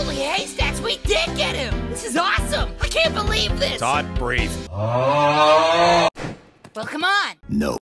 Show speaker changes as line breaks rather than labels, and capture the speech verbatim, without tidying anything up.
Holy haystacks, we did get him! This is awesome! I can't believe this!
Todd, breathe.
Well, come on!
No.